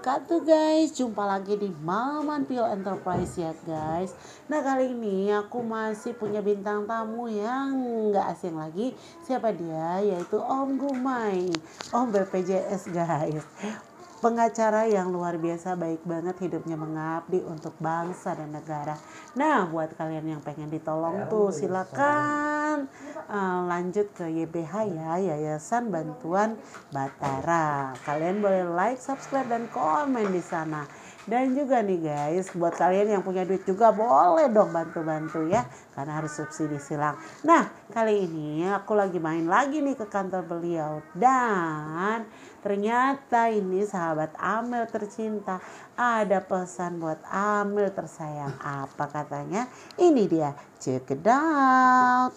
wabarakatuh guys. Jumpa lagi di Maman Pio Enterprise ya guys. Nah kali ini aku masih punya bintang tamu yang gak asing lagi. Siapa dia? Yaitu Om Gumay, Om BPJS guys. Pengacara yang luar biasa, baik banget, hidupnya mengabdi untuk bangsa dan negara. Nah buat kalian yang pengen ditolong tuh silakan lanjut ke YBH ya, Yayasan Bantuan Batara. Kalian boleh like, subscribe, dan komen di sana. Dan juga nih guys, buat kalian yang punya duit juga boleh dong bantu-bantu ya, karena harus subsidi silang. Nah kali ini aku lagi main lagi nih ke kantor beliau, dan ternyata ini sahabat Amel tercinta ada pesan buat Amel tersayang. Apa katanya? Ini dia, check it out.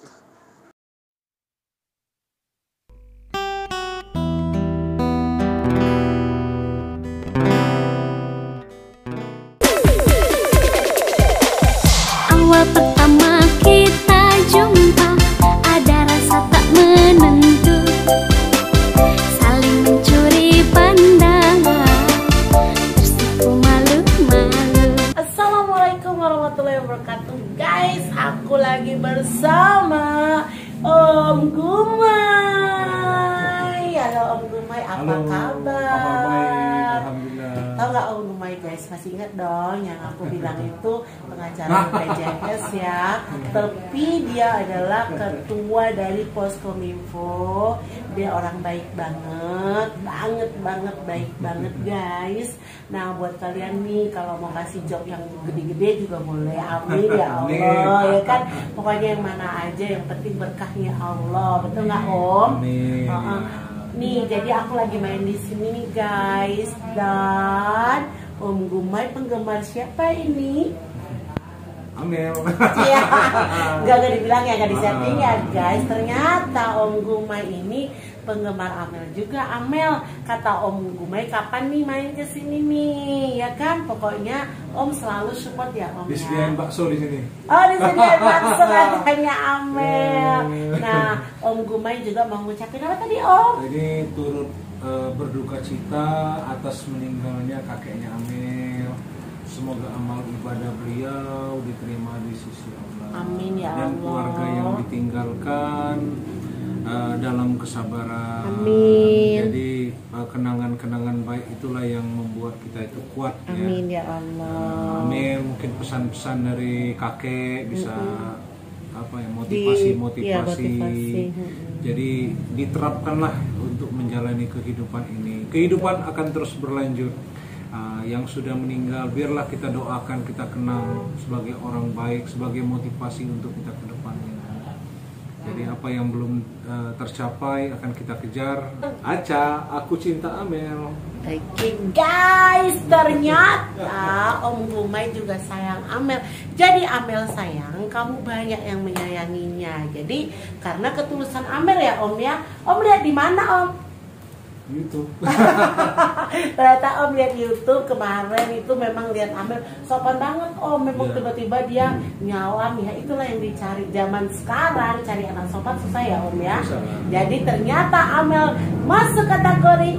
Awal pertama kita jumpa, ada rasa tak menentu, saling mencuri pandangan, tersipu malu-malu. Assalamualaikum warahmatullahi wabarakatuh guys. Aku lagi bersama Om Gumay. Halo Om Gumay, apa kabar? Kabar baik, alhamdulillah. Tahu nggak Om Gumay guys, masih ingat dong yang aku bilang itu pengacara BPJS ya. Tapi dia adalah ketua dari Poskominfo. Dia orang baik banget baik banget guys. Nah buat kalian nih kalau mau kasih job yang gede-gede juga boleh, amin ya Allah ya kan. Pokoknya yang mana aja yang penting berkahnya Allah, betul nggak Om? Amin. Nih jadi aku lagi main di sini nih guys, dan Om Gumay penggemar siapa ini? Amel. Iya, gak dibilang ya, gak disetting ya guys. Ternyata Om Gumay ini penggemar Amel juga. Amel, kata Om Gumay kapan nih main ke sini nih, ya kan? Pokoknya Om selalu support ya Om. Disediain bakso di sini. Oh, disediain bakso katanya Amel. Nah, Om Gumay juga mau ngucapin apa tadi Om? Jadi turut berduka cita atas meninggalnya kakeknya Amel. Semoga amal ibadah beliau diterima di sisi Allah. Amin ya Allah. Dan keluarga yang ditinggalkan dalam kesabaran. Amin. Jadi kenangan-kenangan baik itulah yang membuat kita itu kuat. Amin ya. ya Allah. Amin. Mungkin pesan-pesan dari kakek bisa apa ya, motivasi. Ya, motivasi. Jadi diterapkanlah untuk menjalani kehidupan ini. Kehidupan akan terus berlanjut. Yang sudah meninggal biarlah kita doakan, kita kenang sebagai orang baik, sebagai motivasi untuk kita ke depannya. Jadi apa yang belum tercapai akan kita kejar. Aca, aku cinta Amel. Oke guys, ternyata Om Gumay juga sayang Amel. Jadi Amel sayang, kamu banyak yang menyayanginya. Jadi karena ketulusan Amel ya Om ya. Om lihat di mana Om? YouTube. Ternyata Om lihat YouTube kemarin itu memang lihat Amel sopan banget Om. Memang tiba-tiba dia nyawam ya, itulah yang dicari zaman sekarang, cari anak sopan susah ya Om ya. Jadi ternyata Amel masuk kategori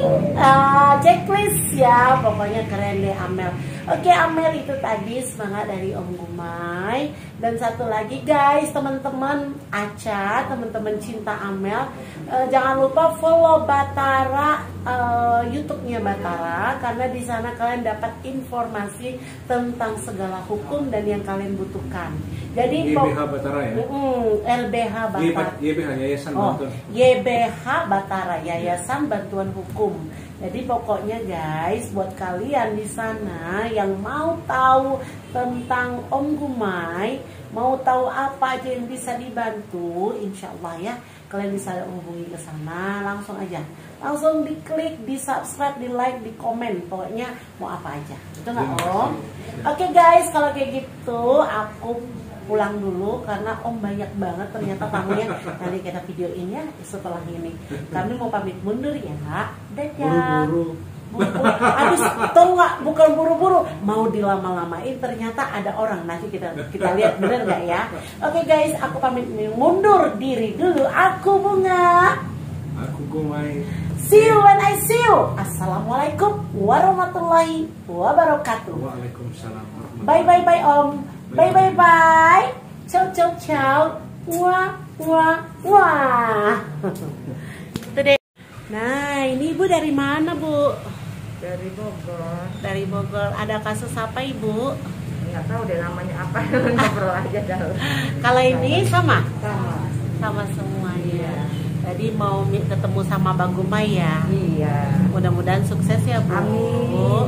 checklist ya. Pokoknya keren deh Amel. Oke Amel, itu tadi semangat dari Om Gumay. Dan satu lagi guys, teman-teman Aca, teman-teman cinta Amel, jangan lupa follow Batara, YouTube-nya Batara, karena di sana kalian dapat informasi tentang segala hukum dan yang kalian butuhkan. Jadi YBH Batara ya? LBH Batara. YBH Yayasan Bantuan. YBH Batara, Yayasan Bantuan Hukum. Jadi pokoknya guys, buat kalian di sana yang mau tahu tentang Om Gumay, mau tahu apa aja yang bisa dibantu, insya Allah ya, kalian bisa hubungi ke sana langsung aja. Langsung diklik, di subscribe, di like, di komen. Pokoknya mau apa aja. Itu nggak Om? Oke guys, kalau kayak gitu aku pulang dulu karena Om banyak banget ternyata tamunya. Nanti kita videoin ya setelah ini. Kami mau pamit mundur ya. Dadah. Buru-buru. Habis tau nggak, bukan buru-buru, mau dilama-lamain, ternyata ada orang. Nanti kita lihat bener nggak ya. Oke guys, aku pamit mundur diri dulu. Aku Bunga. Aku Gumay. See you when I see you. Assalamualaikum warahmatullahi wabarakatuh. Waalaikumsalam warahmatullahi Bye bye bye Om. Bye bye bye. Ciao ciao ciao. Wah wah wah. Itu deh. Nah, ini Ibu dari mana, Bu? Dari Bogor. Dari Bogor. Ada kasus apa, Ibu? Nggak tahu deh namanya apa. Ngobrol aja dah. Kalau ini sama? Sama. Sama semuanya. Tadi mau ketemu sama Bang Gumai ya? Iya. Mudah-mudahan sukses ya, Bu. Amin.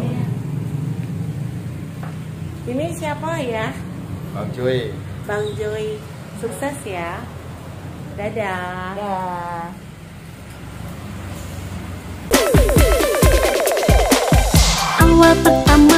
Ini siapa ya? Bang Joy. Bang Joy. Sukses ya. Dadah. Ya. Awal pertama